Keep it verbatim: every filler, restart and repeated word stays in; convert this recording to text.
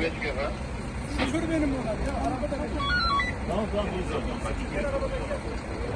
Şoför benim onlar ya. Arabada benim. Tamam tamam.